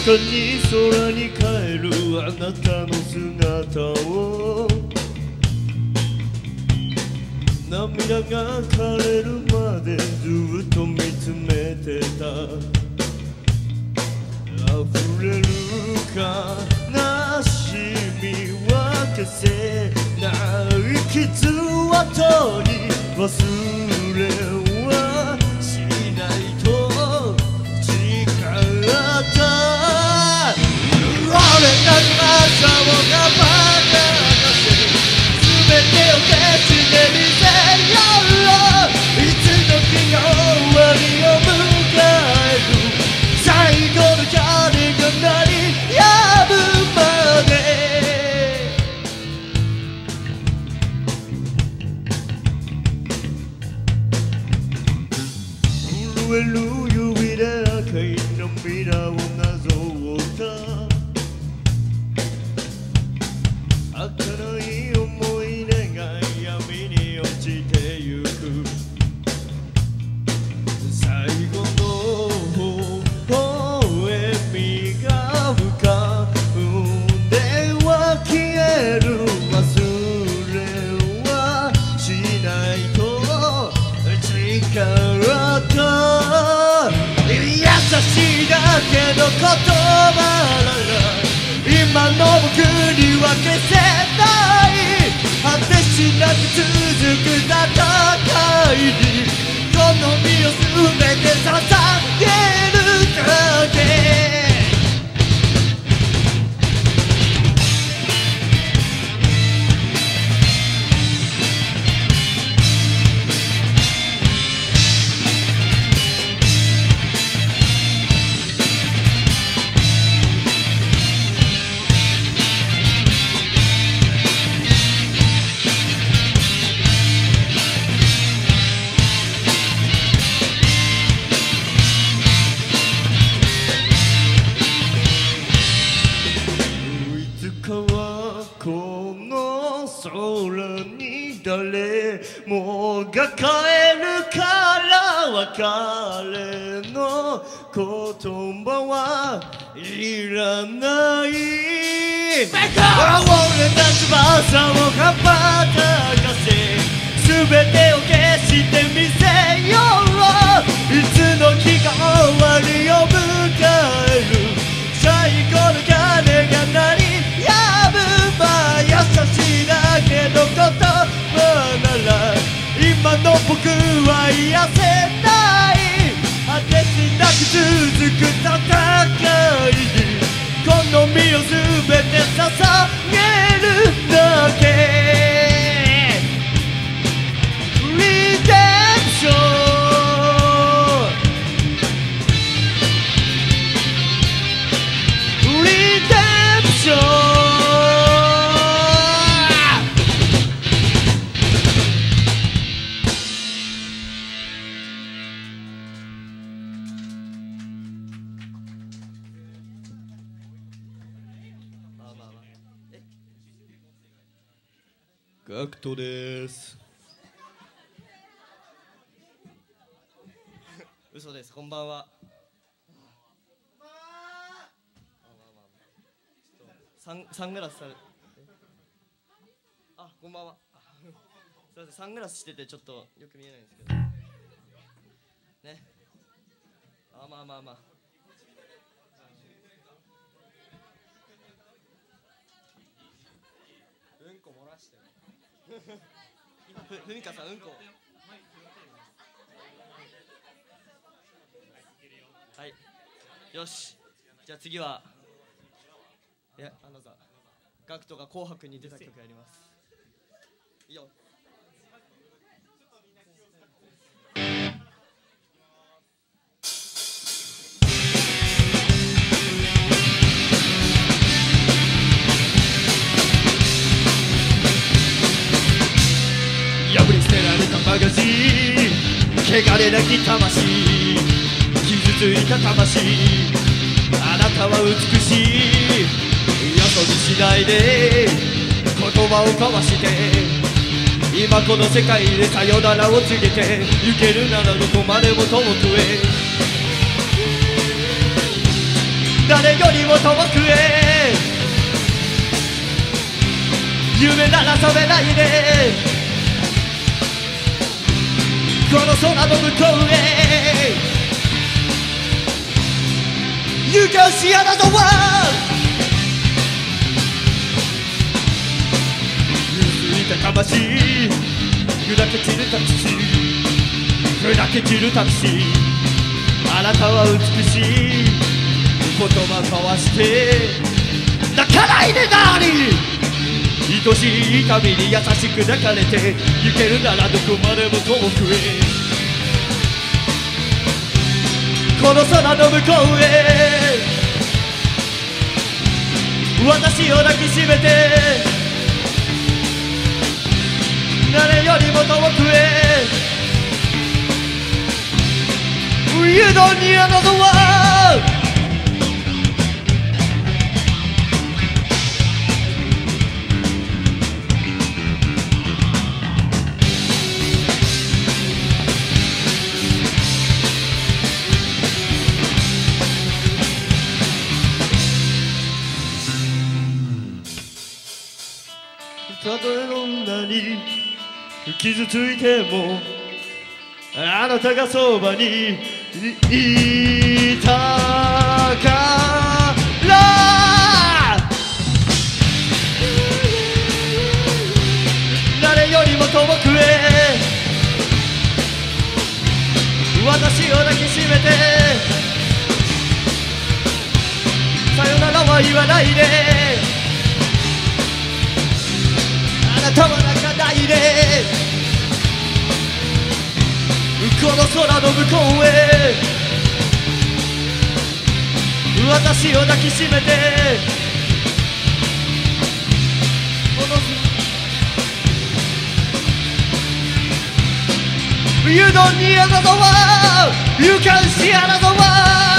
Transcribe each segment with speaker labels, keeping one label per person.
Speaker 1: かに空に帰るあなたの姿を涙が枯れるまでずっと見つめてた溢れる悲しみは消せない傷跡に忘れはしないと誓った俺たちは朝をがばかせ全てを消してみせよういつの日が終わりを迎える最後の鐘が鳴り止むまで震える指で赤い涙をなぞった儚い思い出が闇に落ちてゆく最後の微笑みが浮かんでは消える忘れはしないと誓った優しいだけの言葉なら今の僕には消せない果てしなく続く戦いにこの身を全て捧げるだけ誰もが帰るから別れの言葉はいらない俺たちは朝を羽ばたかせ全てを消してみせよういつの日が終わりを迎える最後の鐘が鳴り止むま優しいだけのこと今の僕は癒せない果てしなく続く戦いにこの身を全て捧げるだけリデンションリデンションガクトです。嘘です。こんばんは。サングラスされ。あ、こんばんは。すみません、サングラスしててちょっとよく見えないんですけど。ね。まあ。うんこ漏らしてる。ふみかさんうんこ。はい。よし。じゃあ次は。いやさ、ガクトが紅白に出た曲やります。いいよ。破り捨てられたマガジン汚れなき魂傷ついた魂あなたは美しいよそ見しないで言葉を交わして今この世界でさよならを告げて行けるならどこまでも遠くへ誰よりも遠くへ夢なら覚めないでこの空の向こうへ You can see another world ゆすいた魂砕け散るタクシー砕け散るタクシーあなたは美しい言葉交わして泣かないでダーリン愛しい髪に優しく抱かれて行けるならどこまでも遠くへこの空の向こうへ私を抱きしめて誰よりも遠くへ You don't need another world たとえどんなに傷ついてもあなたがそばにいたから誰よりも遠くへ私を抱きしめてさよならは言わないであなたは泣かないでこの空の向こうへ私を抱きしめてこの You don't need another world You can see another world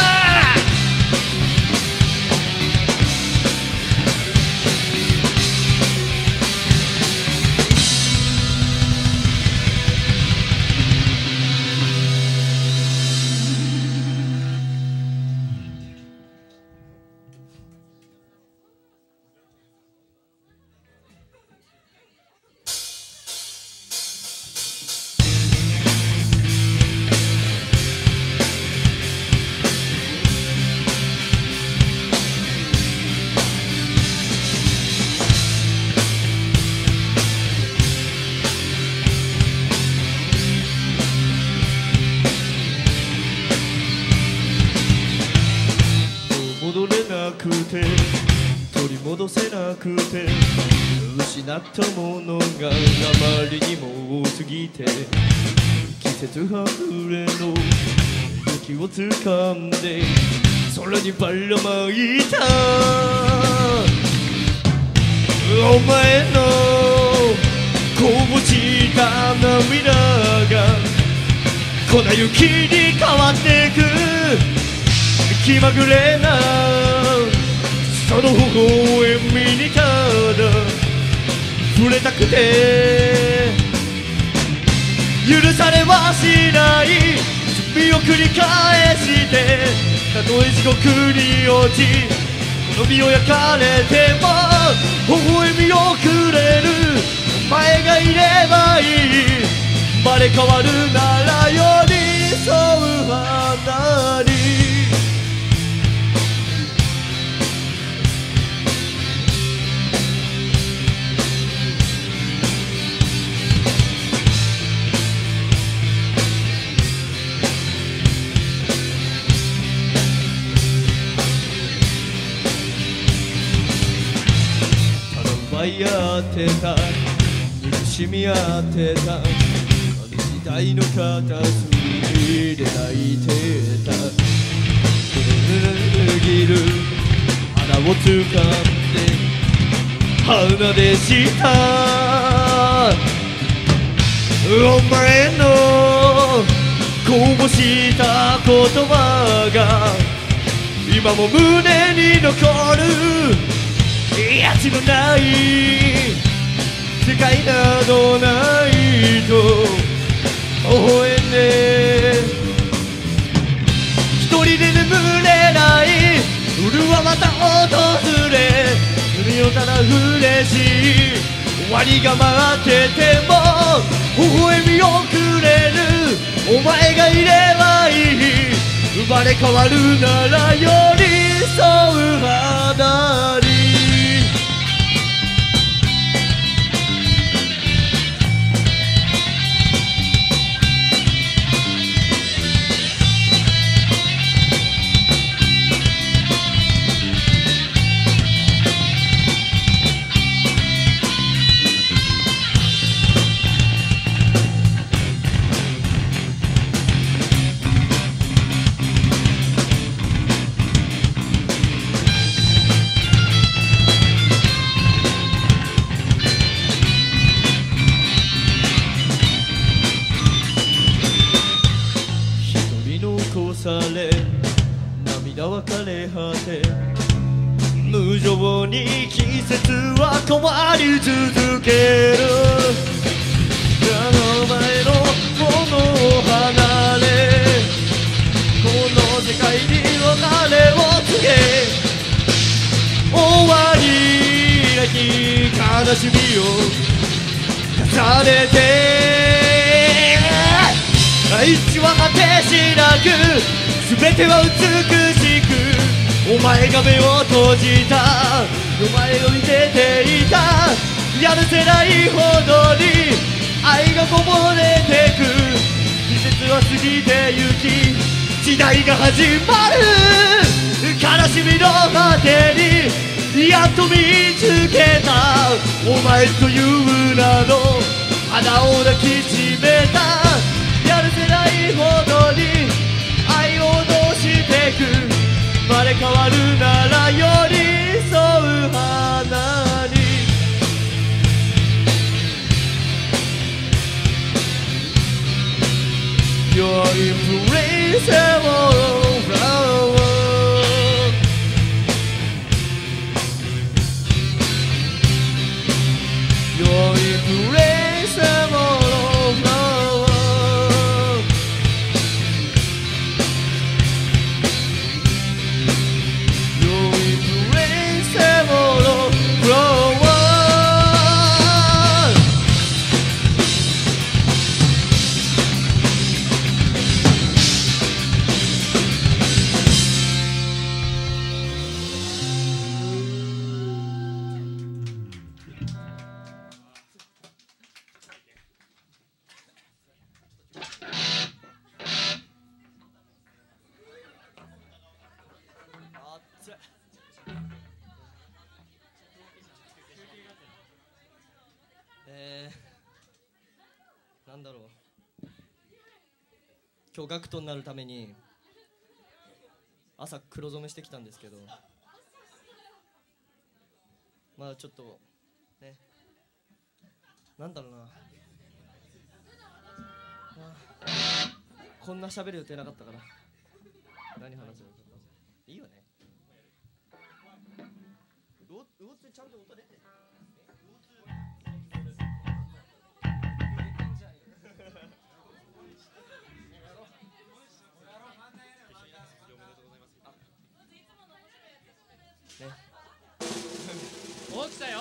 Speaker 1: 取り戻せなくて失ったものがあまりにも多すぎて季節外れの雪を掴んで空にばらまいたお前のこぼした涙が粉雪に変わってく気まぐれなその微笑みにただ触れたくて許されはしない罪を繰り返してたとえ地獄に落ちこの身を焼かれても微笑みをくれるお前がいればいい生まれ変わるなら寄り添う花に奪い合ってた憎しみ合ってたあの時代の片隅で泣いてた握る花を掴んで鼻でしたお前のこぼした言葉が今も胸に残るやつのない世界などないと微笑んで一人で眠れない震また訪れするよただ嬉しい終わりが待ってても微笑みをくれるお前がいればいい生まれ変わるなら寄り添う花に涙は枯れ果て無情に季節は変わり続ける目の前のものを離れこの世界に別れを告げ終わりなき悲しみを重ねて一は果てしなく全ては美しくお前が目を閉じたお前を見せていたやるせないほどに愛がこぼれてく季節は過ぎてゆき時代が始まる悲しみの果てにやっと見つけたお前という名の花を抱きしめたやるせないほどに愛を落としてく生まれ変わるなら寄り添う花にYour irreplaceable flower Your irreplaceable flower Your irreplaceable flowerなんだろう今日ガクトになるために朝黒染めしてきたんですけどまだちょっとねなんだろうなこんな喋る予定なかったから何話すのかいいよね魚津ちゃんと音出てるね、お来たよ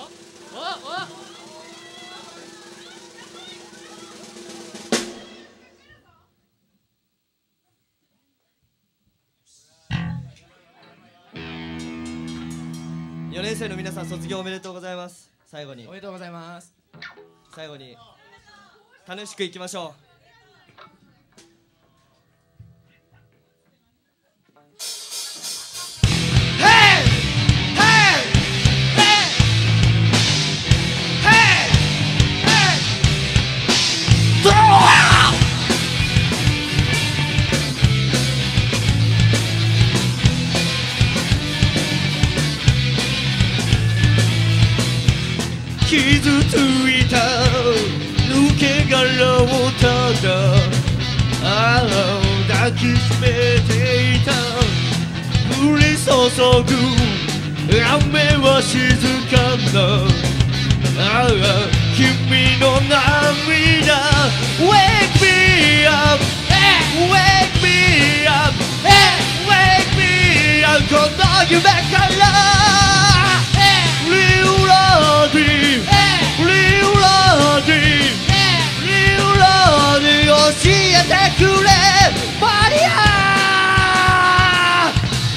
Speaker 1: 4年生の皆さん卒業おめでとうございます最後に
Speaker 2: おめでとうございます
Speaker 1: 最後に楽しくいきましょう傷ついた抜け殻をただ抱きしめていた降り注ぐ雨は静かな君の涙 Wake me up Wake me up Wake me らんこの夢からリューラーディリューラーディリューラーディ教えてくれマリア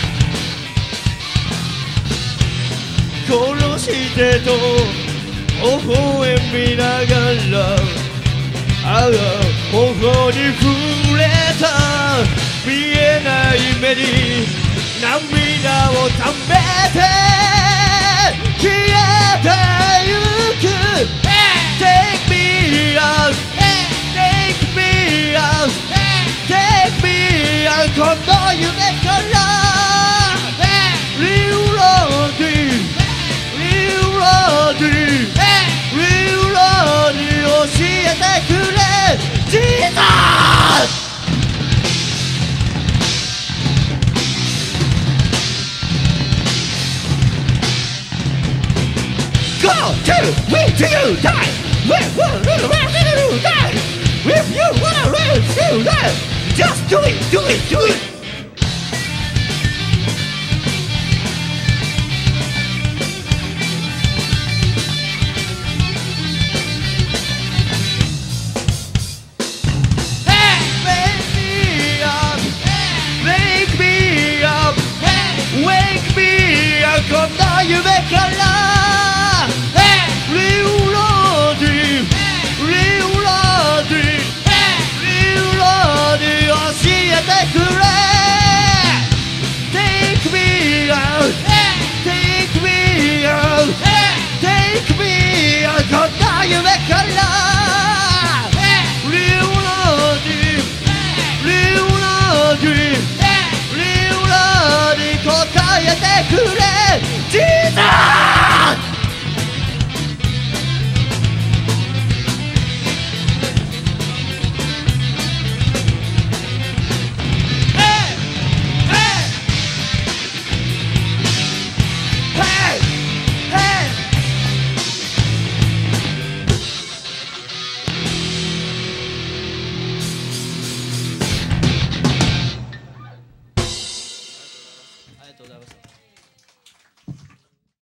Speaker 1: 殺してと微笑みながらああ頬に触れた見えない目に涙をためて消えてゆく Take me out Take me out Take me out この夢からリューラーディリューラーディリューラーディ教えてくれジーザーGo to where do you die? Where do you die? If you wanna live, do that. Just do it, do it, do it.